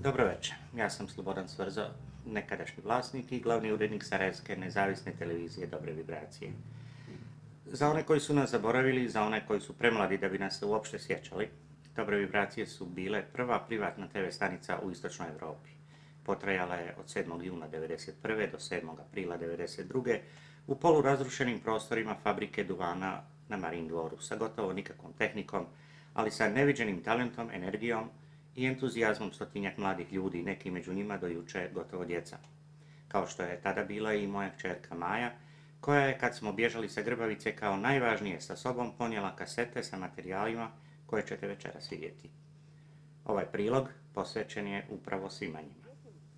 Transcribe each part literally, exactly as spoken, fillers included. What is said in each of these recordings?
Dobro večer, ja sam Slobodan Svrzo, nekadašnji vlasnik i glavni urednik Sarajevske nezavisne televizije Dobre vibracije. Za one koji su nas zaboravili, za one koji su premladi da bi nas se uopšte sjećali, Dobre vibracije su bile prva privatna te ve stanica u istočnoj Europi. Potrajala je od sedmog juna devedeset prve do sedmog aprila devedeset druge u polurazrušenim prostorima fabrike duvana na Marin dvoru, sa gotovo nikakvom tehnikom, ali sa neviđenim talentom, energijom i entuzijazmom stotinjak mladih ljudi, neki među njima do juče gotovo djeca. Kao što je tada bila i moja kćerka Maja, koja je, kad smo bježali sa Grbavice, kao najvažnije sa sobom ponijela kasete sa materijalima koje ćete večeras vidjeti. Ovaj prilog posvećen je upravo svima njima.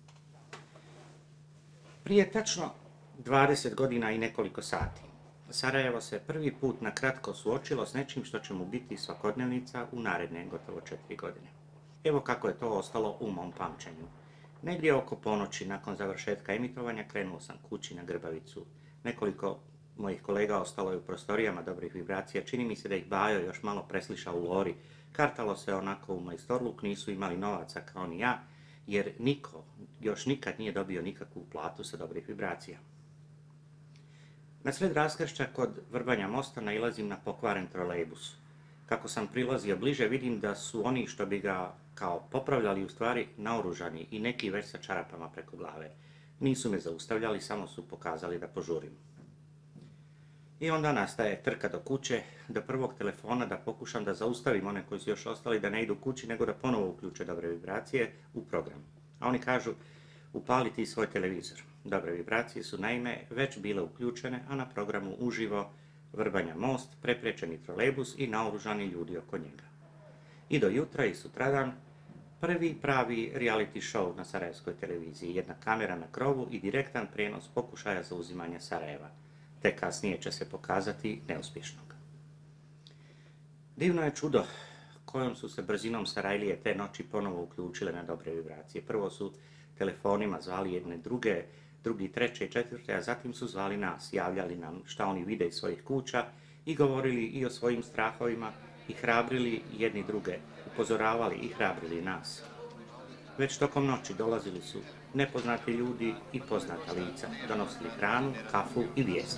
Prije tačno dvadeset godina i nekoliko sati, Sarajevo se prvi put na kratko suočilo s nečim što će mu biti svakodnevnica u naredne gotovo četiri godine. Evo kako je to ostalo u mom pamćenju. Negdje oko ponoći, nakon završetka emitovanja, krenuo sam kući na Grbavicu. Nekoliko mojih kolega ostalo je u prostorijama Dobrih vibracija. Čini mi se da ih Bajo još malo presliša u Lori. Kartalo se onako u majstorluk, nisu imali novaca kao ni ja, jer niko još nikad nije dobio nikakvu platu sa Dobrih vibracija. Na sred raskršća kod Vrbanja mosta nailazim na pokvaren trolejbus. Kako sam prilazio bliže, vidim da su oni što bi ga kao popravljali u stvari naoružani i neki već sa čarapama preko glave. Nisu me zaustavljali, samo su pokazali da požurim. I onda nastaje trka do kuće, do prvog telefona da pokušam da zaustavim one koji su još ostali da ne idu kući, nego da ponovo uključe Dobre vibracije u program. A oni kažu, upali ti svoj televizor. Dobre vibracije su naime već bile uključene, a na programu uživo Vrbanja most, prepriječeni trolejbus i naoružani ljudi oko njega. I do jutra i sutradan prvi pravi reality show na sarajevskoj televiziji, jedna kamera na krovu i direktan prijenos pokušaja zauzimanja Sarajeva, te kasnije će se pokazati neuspješnog. Divno je čudo kojom su se brzinom Sarajlije te noći ponovo uključile na Dobre vibracije. Prvo su telefonima zvali jedne druge, drugi, treće i četvrte, a zatim su zvali nas, javljali nam šta oni vide iz svojih kuća i govorili i o svojim strahovima i hrabrili jedni druge, upozoravali i hrabrili nas. Već tokom noći dolazili su nepoznati ljudi i poznata lica, donosili hranu, kafu i vijesti.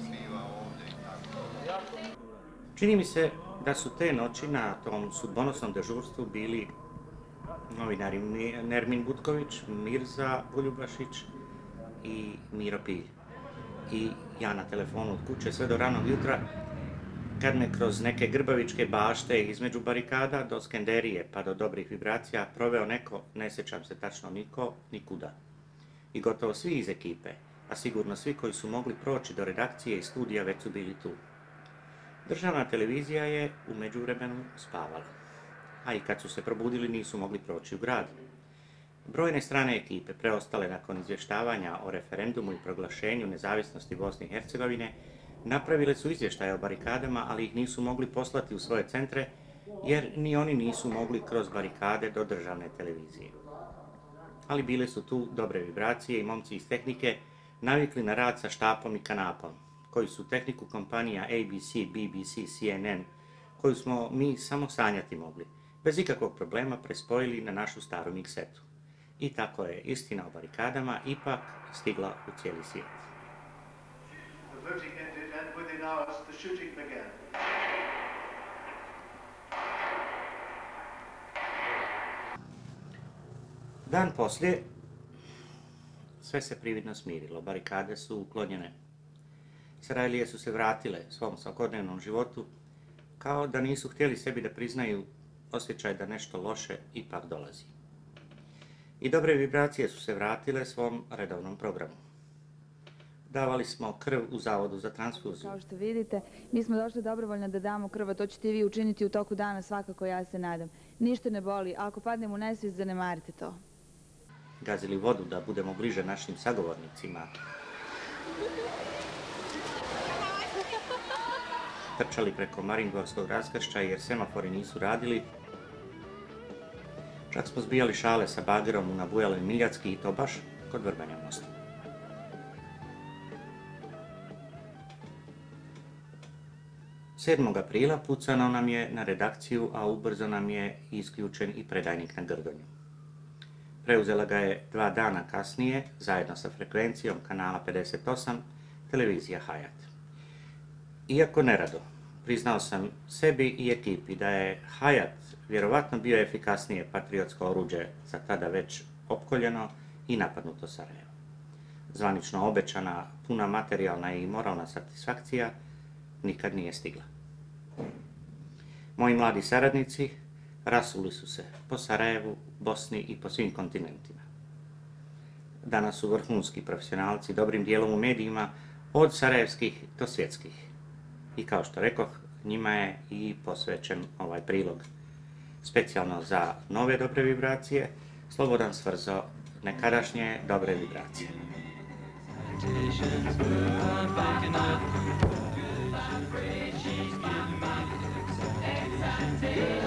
Čini mi se da su te noći na tom sudbonosnom dežurstvu bili novinari Nermin Butković, Mirza Buljubašić i Miro Pilj. I ja na telefonu od kuće sve do ranog jutra, kad me kroz neke grbavičke bašte između barikada do Skenderije pa do Dobrih vibracija proveo neko, ne sjećam se tačno niko, nikuda. I gotovo svi iz ekipe, a sigurno svi koji su mogli proći do redakcije i studija već su bili tu. Državna televizija je u međuvremenu spavala, a i kad su se probudili nisu mogli proći u grad. Brojne strane ekipe, preostale nakon izvještavanja o referendumu i proglašenju nezavisnosti Bosne i Hercegovine, napravile su izvještaje o barikadama, ali ih nisu mogli poslati u svoje centre, jer ni oni nisu mogli kroz barikade do državne televizije. Ali bile su tu Dobre vibracije i momci iz tehnike navikli na rad sa štapom i kanapom, koji su tehniku kompanija A B C, B B C, C N N, koju smo mi samo sanjati mogli, bez ikakvog problema prespojili na našu staru miksetu. I tako je istina o barikadama ipak stigla u cijeli svijet. Dan poslije sve se prividno smirilo, barikade su uklonjene. Sarajlije su se vratile svom svakodnevnom životu, kao da nisu htjeli sebi da priznaju osjećaj da nešto loše ipak dolazi. I Dobre vibracije su se vratile svom redovnom programu. Davali smo krv u Zavodu za transfuziju. Kao što vidite, mi smo došli dobrovoljno da damo krv, a to ćete vi učiniti u toku dana, svakako, ja se nadam. Ništa ne boli, a ako padnem u nesvijest, zanemarite to. Gazili vodu da budemo bliže našim sagovornicima. Trčali preko Marindvorskog raskršća jer semafori nisu radili. Čak smo zbijali šale sa bagerom u nabujaloj Miljacki i to baš kod Vrbanja mosta. sedmog aprila pucano nam je na redakciju, a ubrzo nam je isključen i predajnik na Grgonju. Preuzela ga je dva dana kasnije, zajedno sa frekvencijom kanala pedeset osam, televizija Hayat. Iako nerado, priznao sam sebi i ekipi da je Hayat vjerovatno bio efikasnije patriotsko oruđe za tada već opkoljeno i napadnuto Sarajevo. Zvanično obećana, puna materijalna i moralna satisfakcija nikad nije stigla. Moji mladi saradnici rasuli su se po Sarajevu, Bosni i po svim kontinentima. Danas su vrhunski profesionalci, dobrim dijelom u medijima, od sarajevskih do svjetskih. I kao što rekoh, njima je i posvećen ovaj prilog. Specijalno za nove dobre vibracije, Slobodan Svrzo, nekadašnje dobre vibracije. Yeah.